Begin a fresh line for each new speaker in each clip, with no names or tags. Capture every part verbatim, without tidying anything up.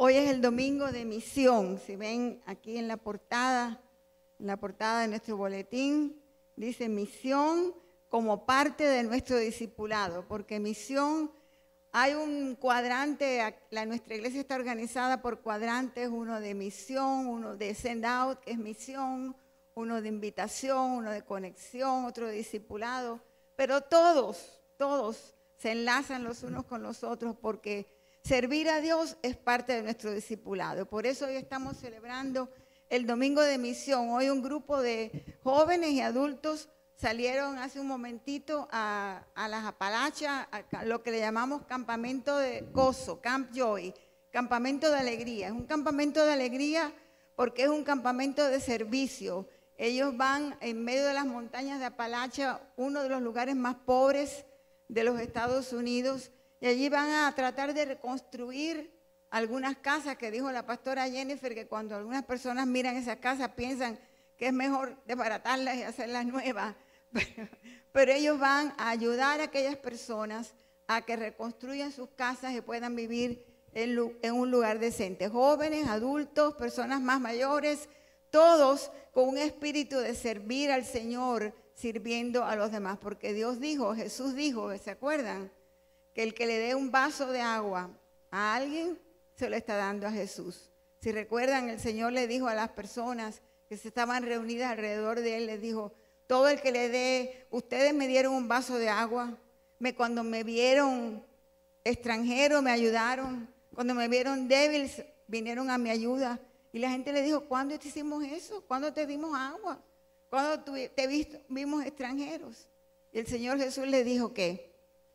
Hoy es el domingo de misión. Si ven aquí en la portada, en la portada de nuestro boletín, dice misión como parte de nuestro discipulado, porque misión, hay un cuadrante, la, nuestra iglesia está organizada por cuadrantes, uno de misión, uno de send out, que es misión, uno de invitación, uno de conexión, otro de discipulado, pero todos, todos se enlazan los unos con los otros porque servir a Dios es parte de nuestro discipulado. Por eso hoy estamos celebrando el domingo de misión. Hoy un grupo de jóvenes y adultos salieron hace un momentito a, a las Apalaches, a lo que le llamamos campamento de gozo, Camp Joy, campamento de alegría. Es un campamento de alegría porque es un campamento de servicio. Ellos van en medio de las montañas de Apalaches, uno de los lugares más pobres de los Estados Unidos, y allí van a tratar de reconstruir algunas casas que dijo la pastora Jennifer, que cuando algunas personas miran esas casas piensan que es mejor desbaratarlas y hacerlas nuevas. Pero, pero ellos van a ayudar a aquellas personas a que reconstruyan sus casas y puedan vivir en, en un lugar decente. Jóvenes, adultos, personas más mayores, todos con un espíritu de servir al Señor, sirviendo a los demás. Porque Dios dijo, Jesús dijo, ¿se acuerdan? Que el que le dé un vaso de agua a alguien, se lo está dando a Jesús. Si recuerdan, el Señor le dijo a las personas que se estaban reunidas alrededor de Él, les dijo, todo el que le dé, ustedes me dieron un vaso de agua, me, cuando me vieron extranjero me ayudaron, cuando me vieron débil vinieron a mi ayuda. Y la gente le dijo, ¿cuándo te hicimos eso? ¿Cuándo te dimos agua? ¿Cuándo te visto, vimos extranjeros? Y el Señor Jesús le dijo que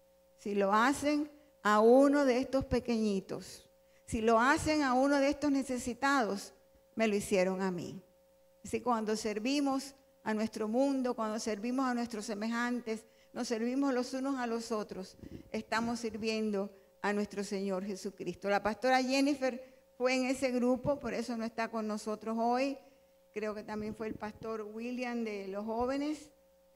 si lo hacen a uno de estos pequeñitos, si lo hacen a uno de estos necesitados, me lo hicieron a mí. Así cuando servimos a nuestro mundo, cuando servimos a nuestros semejantes, nos servimos los unos a los otros, estamos sirviendo a nuestro Señor Jesucristo. La pastora Jennifer fue en ese grupo, por eso no está con nosotros hoy. Creo que también fue el pastor William de los jóvenes.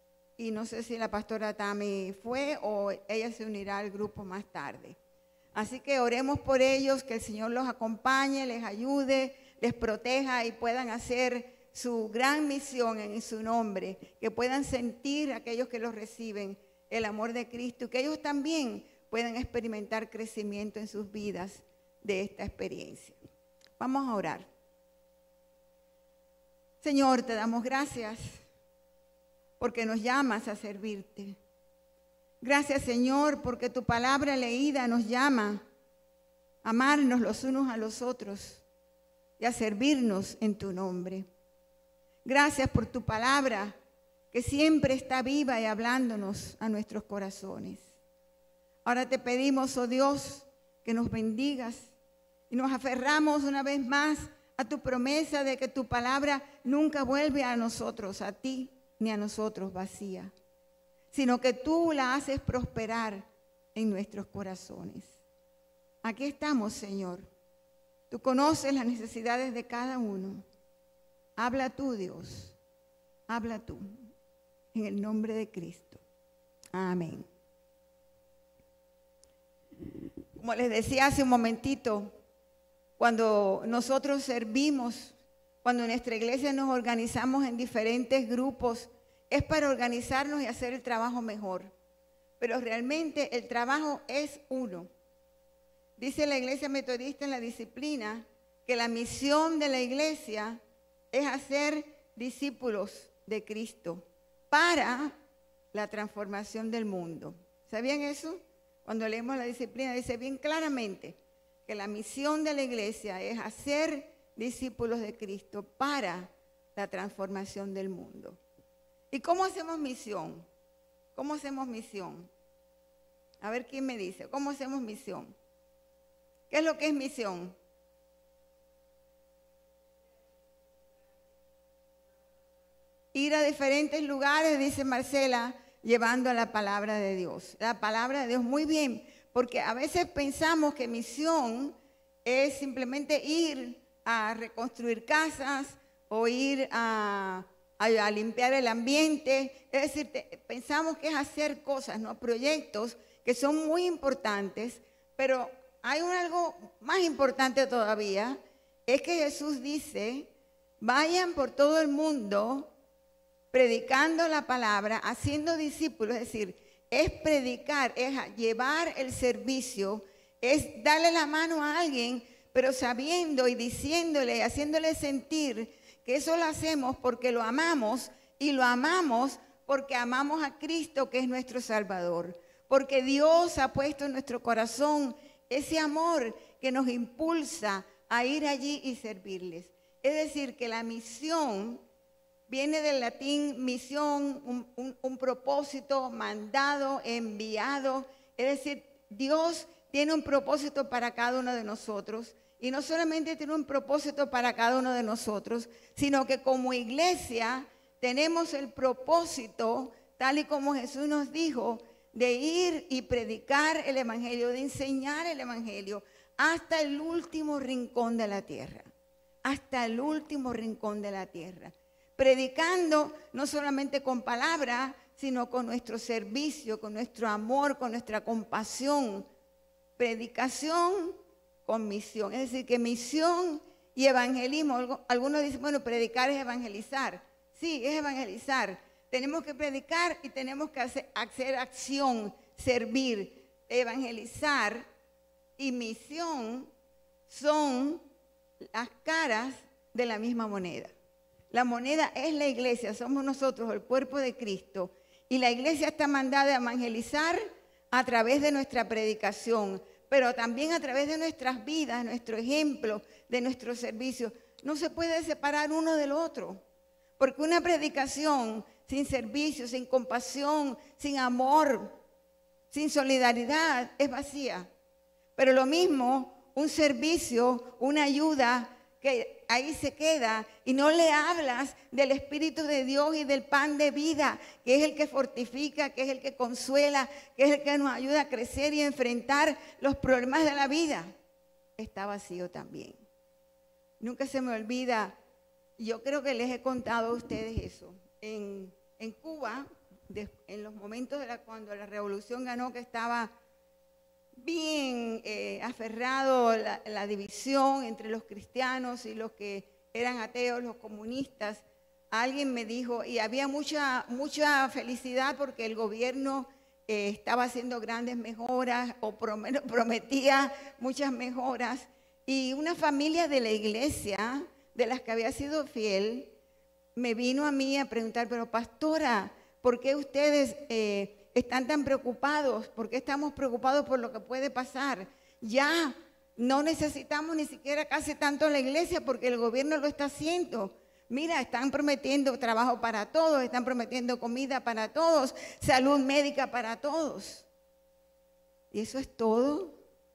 Y no sé si la pastora Tami fue o ella se unirá al grupo más tarde. Así que oremos por ellos, que el Señor los acompañe, les ayude, les proteja y puedan hacer su gran misión en su nombre, que puedan sentir aquellos que los reciben el amor de Cristo y que ellos también puedan experimentar crecimiento en sus vidas de esta experiencia. Vamos a orar. Señor, te damos gracias porque nos llamas a servirte. Gracias, Señor, porque tu palabra leída nos llama a amarnos los unos a los otros y a servirnos en tu nombre. Gracias por tu palabra que siempre está viva y hablándonos a nuestros corazones. Ahora te pedimos, oh Dios, que nos bendigas y nos aferramos una vez más a tu promesa de que tu palabra nunca vuelve a nosotros, a ti, ni a nosotros vacía, sino que tú la haces prosperar en nuestros corazones. Aquí estamos, Señor. Tú conoces las necesidades de cada uno. Habla tú, Dios. Habla tú. En el nombre de Cristo. Amén. Como les decía hace un momentito, cuando nosotros servimos, cuando en nuestra iglesia nos organizamos en diferentes grupos, es para organizarnos y hacer el trabajo mejor. Pero realmente el trabajo es uno. Dice la iglesia metodista en la disciplina que la misión de la iglesia es hacer discípulos de Cristo para la transformación del mundo. ¿Sabían eso? Cuando leemos la disciplina dice bien claramente que la misión de la iglesia es hacer discípulos de Cristo para la transformación del mundo. ¿Y cómo hacemos misión? ¿Cómo hacemos misión? A ver quién me dice, ¿cómo hacemos misión? ¿Qué es lo que es misión? Ir a diferentes lugares, dice Marcela, llevando la palabra de Dios. La palabra de Dios, muy bien, porque a veces pensamos que misión es simplemente ir a reconstruir casas o ir a, a, a limpiar el ambiente. Es decir, te, pensamos que es hacer cosas, ¿no? Proyectos que son muy importantes, pero hay un algo más importante todavía, es que Jesús dice, vayan por todo el mundo predicando la palabra, haciendo discípulos, es decir, es predicar, es llevar el servicio, es darle la mano a alguien, pero sabiendo y diciéndole, haciéndole sentir que eso lo hacemos porque lo amamos y lo amamos porque amamos a Cristo, que es nuestro Salvador, porque Dios ha puesto en nuestro corazón ese amor que nos impulsa a ir allí y servirles. Es decir, que la misión viene del latín misión, un, un, un propósito, mandado, enviado. Es decir, Dios tiene un propósito para cada uno de nosotros. Y no solamente tiene un propósito para cada uno de nosotros, sino que como iglesia tenemos el propósito, tal y como Jesús nos dijo, de ir y predicar el evangelio, de enseñar el evangelio hasta el último rincón de la tierra. Hasta el último rincón de la tierra. Predicando no solamente con palabras, sino con nuestro servicio, con nuestro amor, con nuestra compasión. Predicación con misión. Es decir, que misión y evangelismo, algunos dicen, bueno, predicar es evangelizar. Sí, es evangelizar. Tenemos que predicar y tenemos que hacer, hacer acción, servir, evangelizar y misión son las caras de la misma moneda. La moneda es la iglesia, somos nosotros, el cuerpo de Cristo. Y la iglesia está mandada a evangelizar a través de nuestra predicación, pero también a través de nuestras vidas, nuestro ejemplo, de nuestro servicio. No se puede separar uno del otro, porque una predicación sin servicio, sin compasión, sin amor, sin solidaridad, es vacía. Pero lo mismo, un servicio, una ayuda, que ahí se queda y no le hablas del Espíritu de Dios y del pan de vida, que es el que fortifica, que es el que consuela, que es el que nos ayuda a crecer y a enfrentar los problemas de la vida. Está vacío también. Nunca se me olvida, yo creo que les he contado a ustedes eso. En, en Cuba, de, en los momentos de la, cuando la revolución ganó, que estaba bien eh, aferrado la, la división entre los cristianos y los que eran ateos, los comunistas. Alguien me dijo, y había mucha, mucha felicidad porque el gobierno eh, estaba haciendo grandes mejoras o prometía muchas mejoras. Y una familia de la iglesia, de las que había sido fiel, me vino a mí a preguntar, pero pastora, ¿por qué ustedes eh, están tan preocupados? ¿Por qué estamos preocupados por lo que puede pasar? Ya no necesitamos ni siquiera casi tanto la iglesia porque el gobierno lo está haciendo. Mira, están prometiendo trabajo para todos, están prometiendo comida para todos, salud médica para todos. ¿Y eso es todo?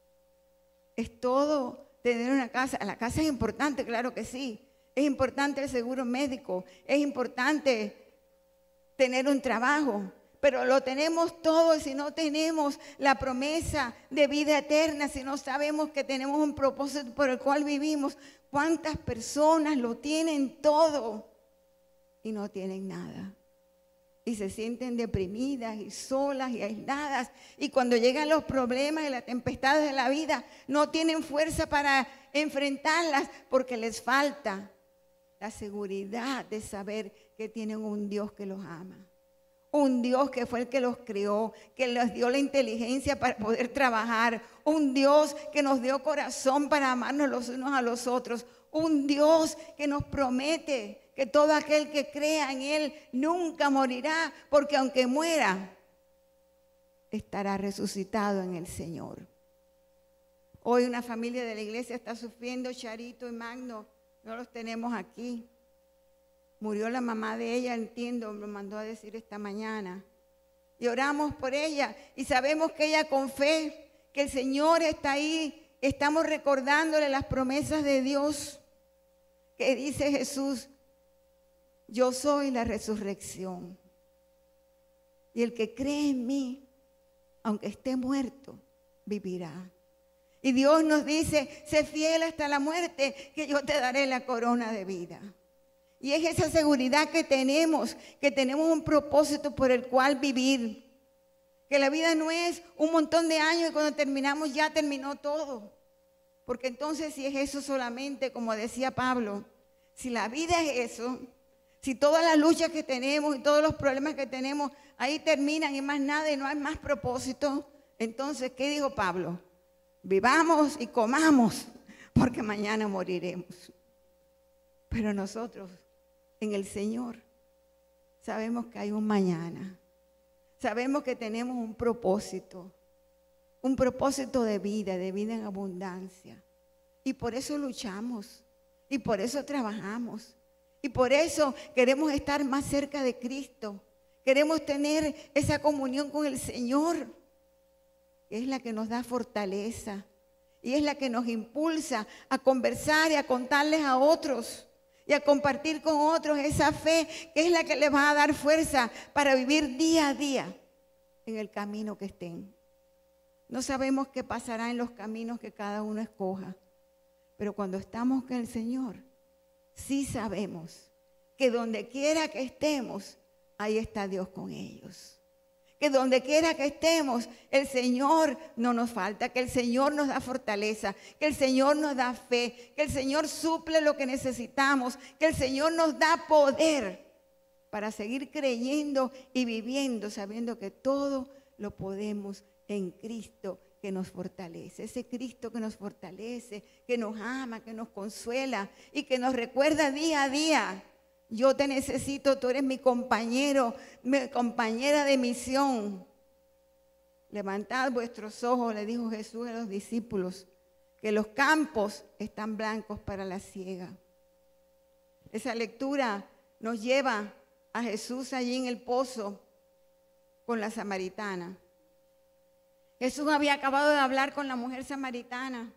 ¿Es todo tener una casa? La casa es importante, claro que sí. Es importante el seguro médico, es importante tener un trabajo. Pero lo tenemos todo si no tenemos la promesa de vida eterna, si no sabemos que tenemos un propósito por el cual vivimos. ¿Cuántas personas lo tienen todo y no tienen nada? Y se sienten deprimidas y solas y aisladas. Y cuando llegan los problemas y las tempestades de la vida, no tienen fuerza para enfrentarlas porque les falta la seguridad de saber que tienen un Dios que los ama. Un Dios que fue el que los creó, que les dio la inteligencia para poder trabajar. Un Dios que nos dio corazón para amarnos los unos a los otros. Un Dios que nos promete que todo aquel que crea en Él nunca morirá, porque aunque muera, estará resucitado en el Señor. Hoy una familia de la iglesia está sufriendo, Charito y Magno, no los tenemos aquí. Murió la mamá de ella, entiendo, me mandó a decir esta mañana. Y oramos por ella y sabemos que ella con fe, que el Señor está ahí, estamos recordándole las promesas de Dios, que dice Jesús, yo soy la resurrección. Y el que cree en mí, aunque esté muerto, vivirá. Y Dios nos dice, sé fiel hasta la muerte, que yo te daré la corona de vida. Y es esa seguridad que tenemos, que tenemos un propósito por el cual vivir. Que la vida no es un montón de años y cuando terminamos ya terminó todo. Porque entonces si es eso solamente, como decía Pablo, si la vida es eso, si todas las luchas que tenemos y todos los problemas que tenemos ahí terminan y más nada y no hay más propósito, entonces, ¿qué dijo Pablo? Vivamos y comamos, porque mañana moriremos. Pero nosotros, en el Señor, sabemos que hay un mañana. Sabemos que tenemos un propósito, un propósito de vida, de vida en abundancia. Y por eso luchamos, y por eso trabajamos, y por eso queremos estar más cerca de Cristo. Queremos tener esa comunión con el Señor, que es la que nos da fortaleza, y es la que nos impulsa a conversar y a contarles a otros, y a compartir con otros esa fe que es la que les va a dar fuerza para vivir día a día en el camino que estén. No sabemos qué pasará en los caminos que cada uno escoja, pero cuando estamos con el Señor, sí sabemos que donde quiera que estemos, ahí está Dios con ellos. Que donde quiera que estemos, el Señor no nos falta, que el Señor nos da fortaleza, que el Señor nos da fe, que el Señor suple lo que necesitamos, que el Señor nos da poder para seguir creyendo y viviendo, sabiendo que todo lo podemos en Cristo que nos fortalece. Ese Cristo que nos fortalece, que nos ama, que nos consuela y que nos recuerda día a día. Yo te necesito, tú eres mi compañero, mi compañera de misión. Levantad vuestros ojos, le dijo Jesús a los discípulos, que los campos están blancos para la siega. Esa lectura nos lleva a Jesús allí en el pozo con la samaritana. Jesús había acabado de hablar con la mujer samaritana,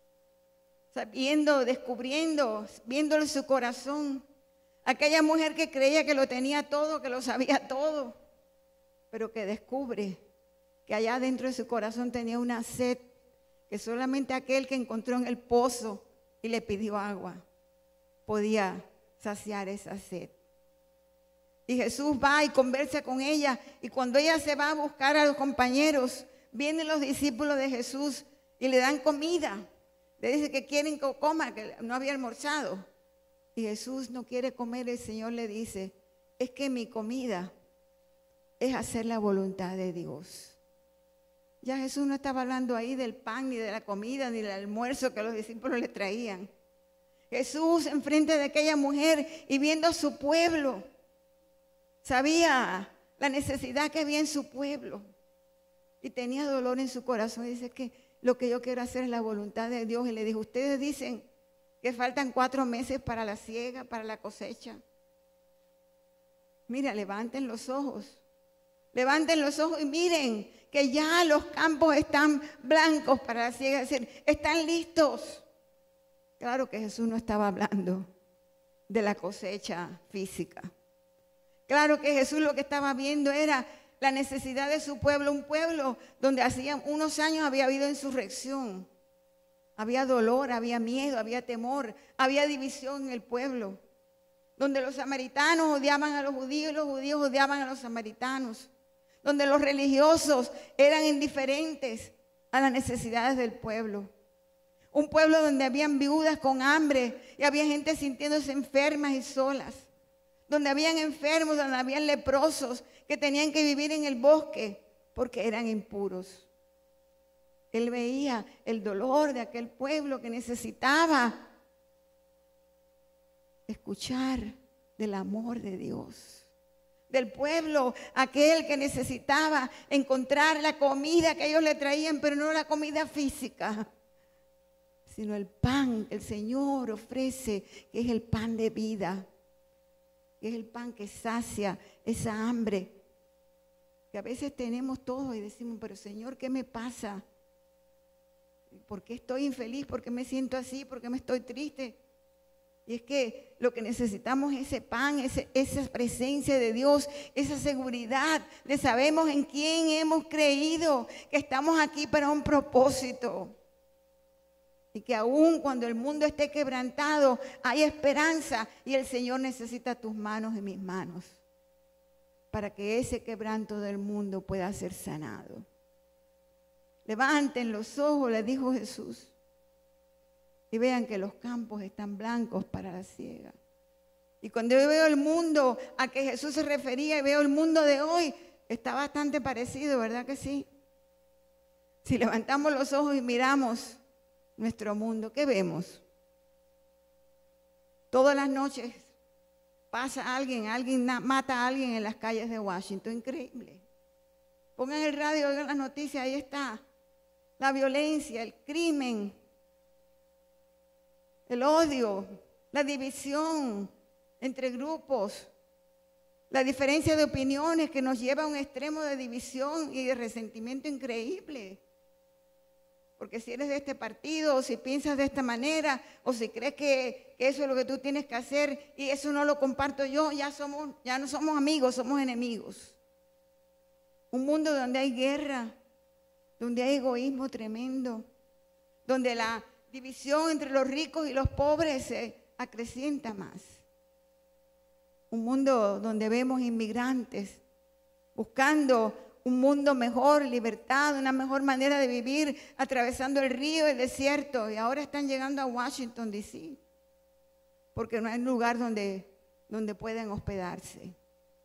sabiendo, descubriendo, viéndole su corazón. Aquella mujer que creía que lo tenía todo, que lo sabía todo, pero que descubre que allá dentro de su corazón tenía una sed que solamente aquel que encontró en el pozo y le pidió agua podía saciar esa sed. Y Jesús va y conversa con ella, y cuando ella se va a buscar a los compañeros, vienen los discípulos de Jesús y le dan comida. Le dice que quieren que coma, que no había almorzado. Y Jesús no quiere comer, el Señor le dice, es que mi comida es hacer la voluntad de Dios. Ya Jesús no estaba hablando ahí del pan, ni de la comida, ni del almuerzo que los discípulos le traían. Jesús enfrente de aquella mujer y viendo a su pueblo, sabía la necesidad que había en su pueblo y tenía dolor en su corazón. Y dice que lo que yo quiero hacer es la voluntad de Dios. Y le dijo, ustedes dicen que faltan cuatro meses para la siega, para la cosecha. Mira, levanten los ojos, levanten los ojos y miren que ya los campos están blancos para la siega, es decir, están listos. Claro que Jesús no estaba hablando de la cosecha física. Claro que Jesús lo que estaba viendo era la necesidad de su pueblo, un pueblo donde hacía unos años había habido insurrección. Había dolor, había miedo, había temor, había división en el pueblo. Donde los samaritanos odiaban a los judíos y los judíos odiaban a los samaritanos. Donde los religiosos eran indiferentes a las necesidades del pueblo. Un pueblo donde habían viudas con hambre y había gente sintiéndose enfermas y solas. Donde habían enfermos, donde habían leprosos que tenían que vivir en el bosque porque eran impuros. Él veía el dolor de aquel pueblo que necesitaba escuchar del amor de Dios. Del pueblo, aquel que necesitaba encontrar la comida que ellos le traían, pero no la comida física, sino el pan que el Señor ofrece, que es el pan de vida, que es el pan que sacia esa hambre, que a veces tenemos todo y decimos, pero Señor, ¿qué me pasa? ¿Por qué estoy infeliz? ¿Por qué me siento así? ¿Por qué me estoy triste? Y es que lo que necesitamos es ese pan, ese, esa presencia de Dios, esa seguridad de sabemos en quién hemos creído, que estamos aquí para un propósito. Y que aún cuando el mundo esté quebrantado, hay esperanza y el Señor necesita tus manos y mis manos. para que ese quebranto del mundo pueda ser sanado. Levanten los ojos, les dijo Jesús, y vean que los campos están blancos para la siega. Y cuando yo veo el mundo a que Jesús se refería y veo el mundo de hoy, está bastante parecido, ¿verdad que sí? Si levantamos los ojos y miramos nuestro mundo, ¿qué vemos? Todas las noches pasa alguien, alguien mata a alguien en las calles de Washington, increíble. Pongan el radio, oigan las noticias, ahí está. La violencia, el crimen, el odio, la división entre grupos, la diferencia de opiniones que nos lleva a un extremo de división y de resentimiento increíble. Porque si eres de este partido, o si piensas de esta manera, o si crees que, que eso es lo que tú tienes que hacer y eso no lo comparto yo, ya, somos, ya no somos amigos, somos enemigos. Un mundo donde hay guerra, donde hay egoísmo tremendo, donde la división entre los ricos y los pobres se acrecienta más. Un mundo donde vemos inmigrantes buscando un mundo mejor, libertad, una mejor manera de vivir, atravesando el río, el desierto, y ahora están llegando a Washington, D C, porque no hay lugar donde, donde puedan hospedarse.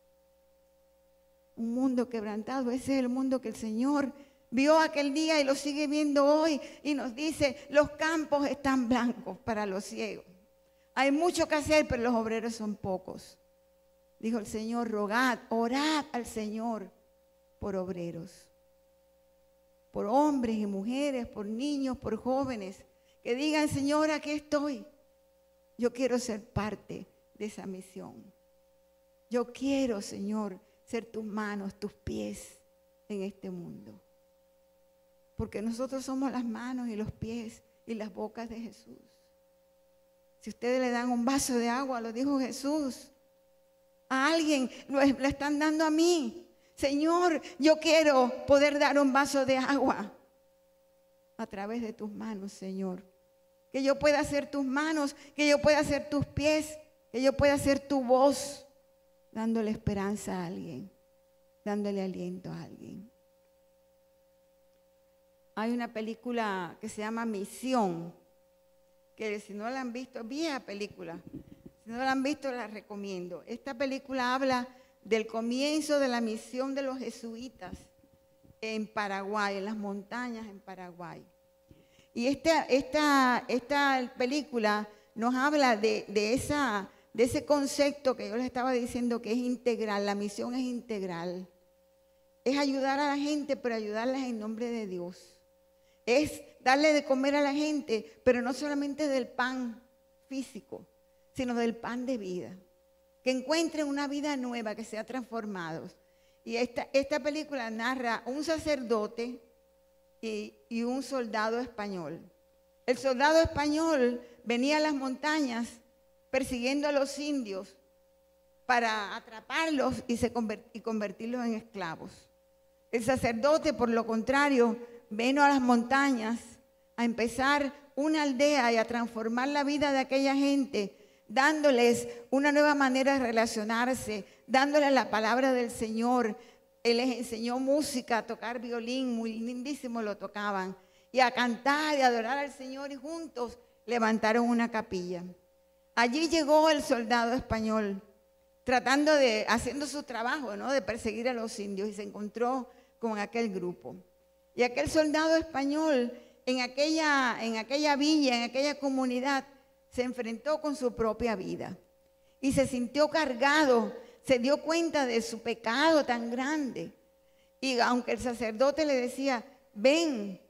Un mundo quebrantado, ese es el mundo que el Señor vio aquel día y lo sigue viendo hoy, y nos dice, los campos están blancos para los ciegos. Hay mucho que hacer, pero los obreros son pocos. Dijo el Señor, rogad, orad al Señor por obreros, por hombres y mujeres, por niños, por jóvenes, que digan, Señor, aquí estoy. Yo quiero ser parte de esa misión. Yo quiero, Señor, ser tus manos, tus pies en este mundo. Porque nosotros somos las manos y los pies y las bocas de Jesús. Si ustedes le dan un vaso de agua, lo dijo Jesús, a alguien lo, lo están dando a mí. Señor, yo quiero poder dar un vaso de agua a través de tus manos, Señor. Que yo pueda ser tus manos, que yo pueda ser tus pies, que yo pueda ser tu voz, dándole esperanza a alguien, dándole aliento a alguien. Hay una película que se llama Misión, que si no la han visto, vieja película, si no la han visto la recomiendo. Esta película habla del comienzo de la misión de los jesuitas en Paraguay, en las montañas en Paraguay. Y esta, esta, esta película nos habla de, de, esa, de ese concepto que yo les estaba diciendo, que es integral. La misión es integral. Es ayudar a la gente, pero ayudarles en nombre de Dios. Es darle de comer a la gente, pero no solamente del pan físico, sino del pan de vida. Que encuentren una vida nueva, que sea transformado. Y esta, esta película narra un sacerdote y, y un soldado español. El soldado español venía a las montañas persiguiendo a los indios para atraparlos y, se convert, y convertirlos en esclavos. El sacerdote, por lo contrario, vino a las montañas a empezar una aldea y a transformar la vida de aquella gente, dándoles una nueva manera de relacionarse, dándoles la palabra del Señor. Él les enseñó música, a tocar violín, muy lindísimo lo tocaban, y a cantar y a adorar al Señor, y juntos levantaron una capilla. Allí llegó el soldado español, tratando de, haciendo su trabajo, ¿no?, de perseguir a los indios, y se encontró con aquel grupo. Y aquel soldado español en aquella, en aquella villa, en aquella comunidad, se enfrentó con su propia vida y se sintió cargado, se dio cuenta de su pecado tan grande. Y aunque el sacerdote le decía, ven,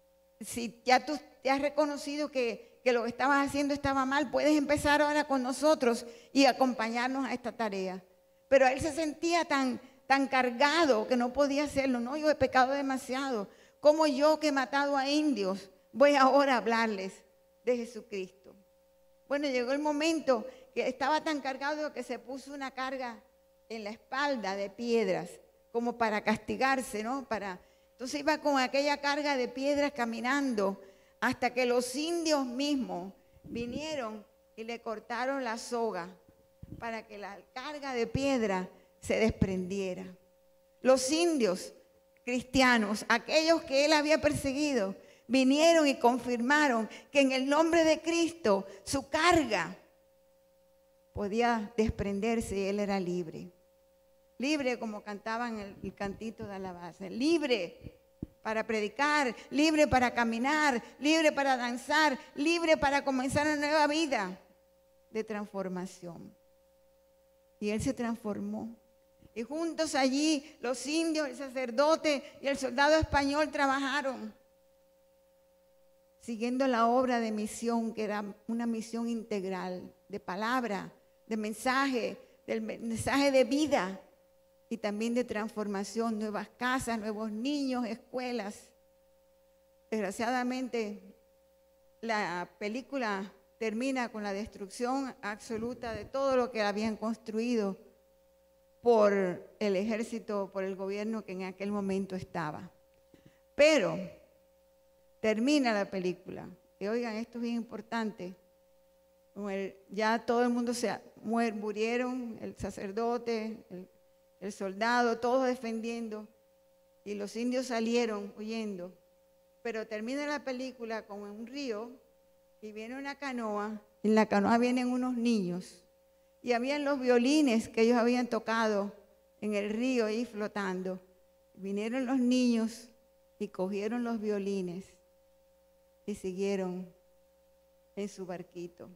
si ya tú te has reconocido que, que lo que estabas haciendo estaba mal, puedes empezar ahora con nosotros y acompañarnos a esta tarea. Pero él se sentía tan, tan cargado que no podía hacerlo. No, yo he pecado demasiado. ¿Cómo yo, que he matado a indios, voy ahora a hablarles de Jesucristo? Bueno, llegó el momento que estaba tan cargado que se puso una carga en la espalda de piedras, como para castigarse, ¿no? Para, entonces iba con aquella carga de piedras caminando, hasta que los indios mismos vinieron y le cortaron la soga para que la carga de piedra se desprendiera. Los indios cristianos, aquellos que él había perseguido, vinieron y confirmaron que en el nombre de Cristo su carga podía desprenderse y él era libre. Libre, como cantaban el, el cantito de alabanza, libre para predicar, libre para caminar, libre para danzar, libre para comenzar una nueva vida de transformación. Y él se transformó. Y juntos allí los indios, el sacerdote y el soldado español trabajaron, siguiendo la obra de misión, que era una misión integral, de palabra, de mensaje, del mensaje de vida y también de transformación, nuevas casas, nuevos niños, escuelas. Desgraciadamente, la película termina con la destrucción absoluta de todo lo que habían construido por el ejército, por el gobierno que en aquel momento estaba. Pero termina la película. Y oigan, esto es bien importante. Ya todo el mundo se muer, murieron, el sacerdote, el, el soldado, todos defendiendo. Y los indios salieron huyendo. Pero termina la película como en un río y viene una canoa. En la canoa vienen unos niños. Y habían los violines que ellos habían tocado en el río ahí flotando. Vinieron los niños y cogieron los violines y siguieron en su barquito.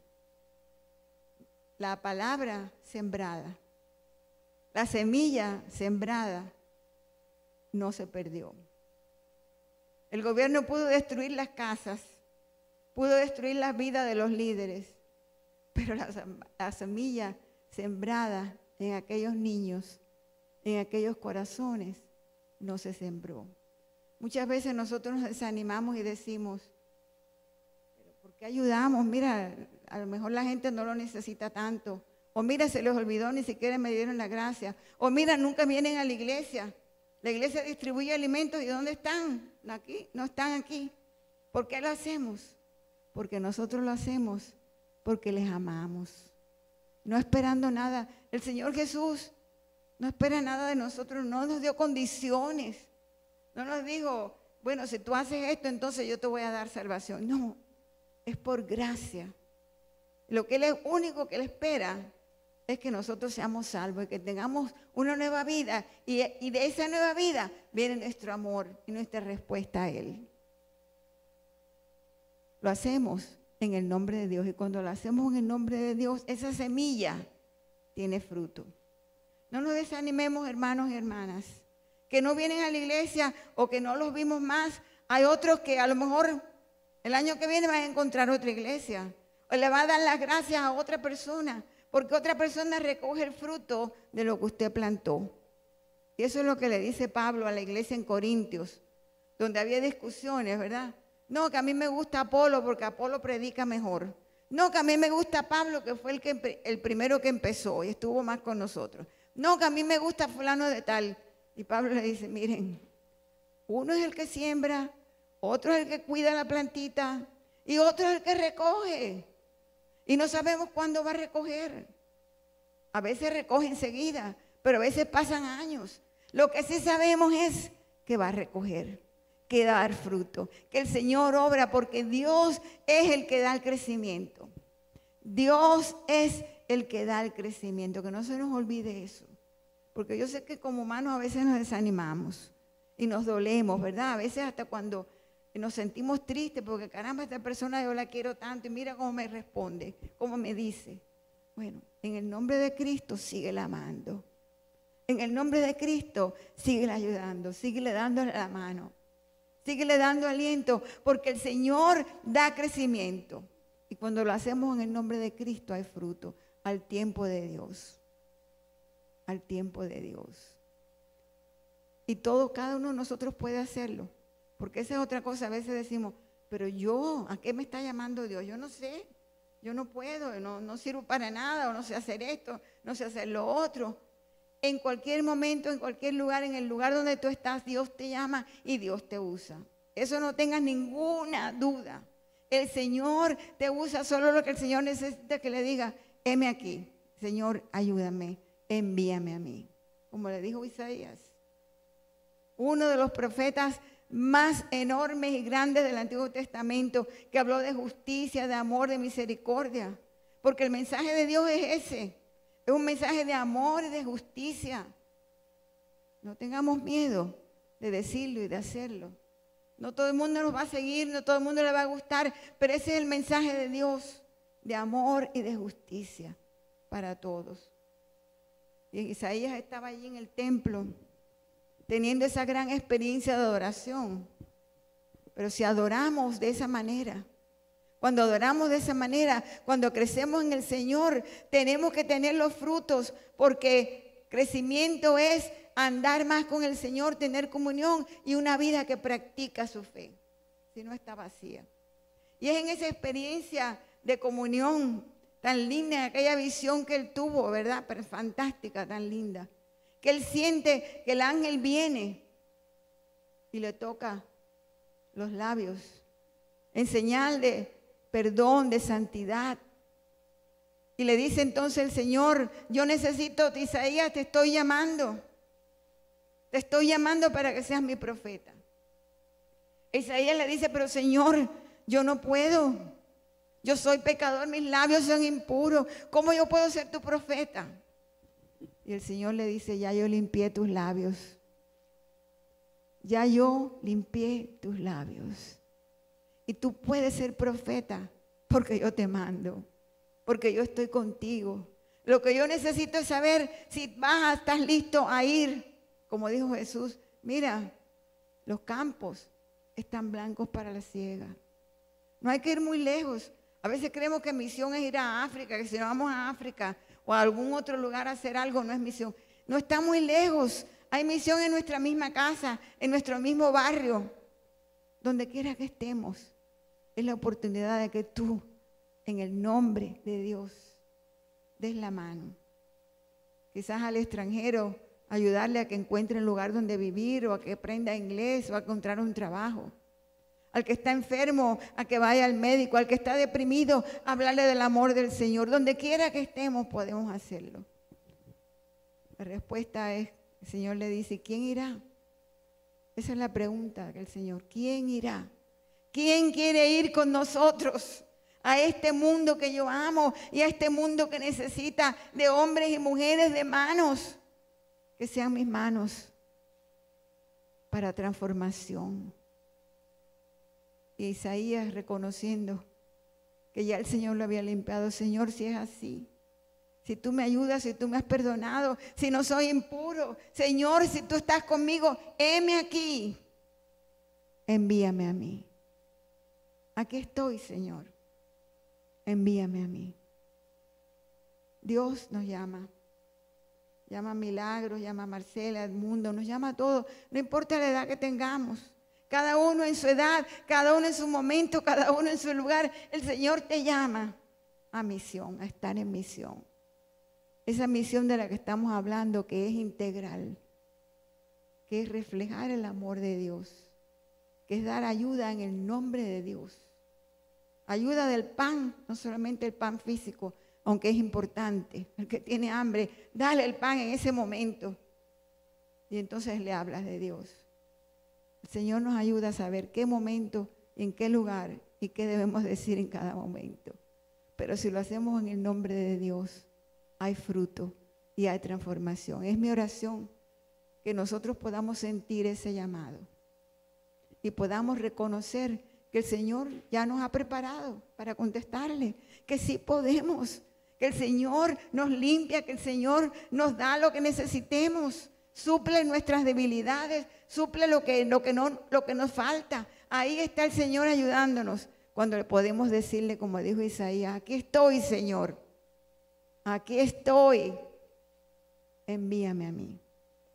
La palabra sembrada, la semilla sembrada no se perdió. El gobierno pudo destruir las casas, pudo destruir la vida de los líderes, pero la, la semilla sembrada en aquellos niños, en aquellos corazones, no se sembró. Muchas veces nosotros nos desanimamos y decimos, ¿pero por qué ayudamos? Mira, a lo mejor la gente no lo necesita tanto. O mira, se les olvidó, ni siquiera me dieron la gracia. O mira, nunca vienen a la iglesia. La iglesia distribuye alimentos, ¿y dónde están? Aquí, no están aquí. ¿Por qué lo hacemos? Porque nosotros lo hacemos porque les amamos, no esperando nada. El Señor Jesús no espera nada de nosotros, no nos dio condiciones, no nos dijo, bueno, si tú haces esto, entonces yo te voy a dar salvación. No, es por gracia. Lo que Él es único que Él espera es que nosotros seamos salvos y que tengamos una nueva vida, y, y de esa nueva vida viene nuestro amor y nuestra respuesta a Él. Lo hacemos en el nombre de Dios, y cuando lo hacemos en el nombre de Dios, esa semilla tiene fruto. No nos desanimemos, hermanos y hermanas, que no vienen a la iglesia o que no los vimos más. Hay otros que a lo mejor el año que viene van a encontrar otra iglesia, o le va a dar las gracias a otra persona, porque otra persona recoge el fruto de lo que usted plantó. Y eso es lo que le dice Pablo a la iglesia en Corintios, donde había discusiones, ¿verdad? No, que a mí me gusta Apolo porque Apolo predica mejor. No, que a mí me gusta Pablo, que fue el, que, el primero que empezó y estuvo más con nosotros. No, que a mí me gusta fulano de tal. Y Pablo le dice, miren, uno es el que siembra, otro es el que cuida la plantita y otro es el que recoge. Y no sabemos cuándo va a recoger. A veces recoge enseguida, pero a veces pasan años. Lo que sí sabemos es que va a recoger, que dar fruto, que el Señor obra, porque Dios es el que da el crecimiento. Dios es el que da el crecimiento, que no se nos olvide eso. Porque yo sé que como humanos a veces nos desanimamos y nos dolemos, ¿verdad? A veces hasta cuando nos sentimos tristes, porque caramba, esta persona yo la quiero tanto y mira cómo me responde, cómo me dice. Bueno, en el nombre de Cristo síguela amando. En el nombre de Cristo síguela ayudando, síguele dándole la mano. Síguele dando aliento, porque el Señor da crecimiento. Y cuando lo hacemos en el nombre de Cristo hay fruto, al tiempo de Dios. Al tiempo de Dios. Y todo, cada uno de nosotros puede hacerlo. Porque esa es otra cosa, a veces decimos, pero yo, ¿a qué me está llamando Dios? Yo no sé, yo no puedo, no, no sirvo para nada, o no sé hacer esto, no sé hacer lo otro. En cualquier momento, en cualquier lugar, en el lugar donde tú estás, Dios te llama y Dios te usa. Eso no tengas ninguna duda. El Señor te usa, solo lo que el Señor necesita que le diga, heme aquí, Señor, ayúdame, envíame a mí. como le dijo Isaías. Uno de los profetas más enormes y grandes del Antiguo Testamento, que habló de justicia, de amor, de misericordia. Porque el mensaje de Dios es ese. Es un mensaje de amor y de justicia. No tengamos miedo de decirlo y de hacerlo. No todo el mundo nos va a seguir, no todo el mundo le va a gustar, pero ese es el mensaje de Dios, de amor y de justicia para todos. Y Isaías estaba allí en el templo, teniendo esa gran experiencia de adoración. Pero si adoramos de esa manera, cuando adoramos de esa manera, cuando crecemos en el Señor, tenemos que tener los frutos, porque crecimiento es andar más con el Señor, tener comunión y una vida que practica su fe, si no está vacía. Y es en esa experiencia de comunión tan linda, aquella visión que él tuvo, ¿verdad? Pero fantástica, tan linda, que él siente que el ángel viene y le toca los labios en señal de perdón, de santidad. Y le dice entonces el Señor: yo necesito, Isaías, te estoy llamando. Te estoy llamando para que seas mi profeta. Isaías le dice: pero Señor, yo no puedo. Yo soy pecador, mis labios son impuros. ¿Cómo yo puedo ser tu profeta? Y el Señor le dice: ya yo limpié tus labios. Ya yo limpié tus labios. Y tú puedes ser profeta porque yo te mando, porque yo estoy contigo. Lo que yo necesito es saber si vas, estás listo a ir. Como dijo Jesús: mira, los campos están blancos para la siega. No hay que ir muy lejos. A veces creemos que misión es ir a África, que si no vamos a África o a algún otro lugar a hacer algo, no es misión. No está muy lejos. Hay misión en nuestra misma casa, en nuestro mismo barrio. Donde quiera que estemos, es la oportunidad de que tú, en el nombre de Dios, des la mano. Quizás al extranjero, ayudarle a que encuentre un lugar donde vivir, o a que aprenda inglés, o a encontrar un trabajo. Al que está enfermo, a que vaya al médico. Al que está deprimido, hablarle del amor del Señor. Donde quiera que estemos, podemos hacerlo. La respuesta es, el Señor le dice: ¿quién irá? Esa es la pregunta del Señor. ¿Quién irá? ¿Quién quiere ir con nosotros a este mundo que yo amo y a este mundo que necesita de hombres y mujeres de manos? Que sean mis manos para transformación. Y Isaías, reconociendo que ya el Señor lo había limpiado: Señor, si es así, si tú me ayudas, si tú me has perdonado, si no soy impuro, Señor, si tú estás conmigo, heme aquí, envíame a mí. Aquí estoy, Señor, envíame a mí. Dios nos llama. Llama a Milagros, llama a Marcela, a Edmundo, nos llama a todos, no importa la edad que tengamos. Cada uno en su edad, cada uno en su momento, cada uno en su lugar. El Señor te llama a misión, a estar en misión. Esa misión de la que estamos hablando, que es integral, que es reflejar el amor de Dios, que es dar ayuda en el nombre de Dios. Ayuda del pan, no solamente el pan físico, aunque es importante. El que tiene hambre, dale el pan en ese momento. Y entonces le hablas de Dios. El Señor nos ayuda a saber qué momento, en qué lugar y qué debemos decir en cada momento. Pero si lo hacemos en el nombre de Dios, hay fruto y hay transformación. Es mi oración que nosotros podamos sentir ese llamado y podamos reconocer que el Señor ya nos ha preparado para contestarle, que sí podemos, que el Señor nos limpia, que el Señor nos da lo que necesitemos, suple nuestras debilidades, suple lo que, lo que, no, lo que nos falta. Ahí está el Señor ayudándonos, cuando le podemos decirle, como dijo Isaías: aquí estoy, Señor, aquí estoy, envíame a mí.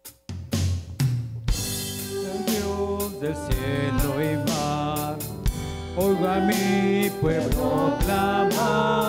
El Dios del cielo y mar, oiga a mi pueblo clamar.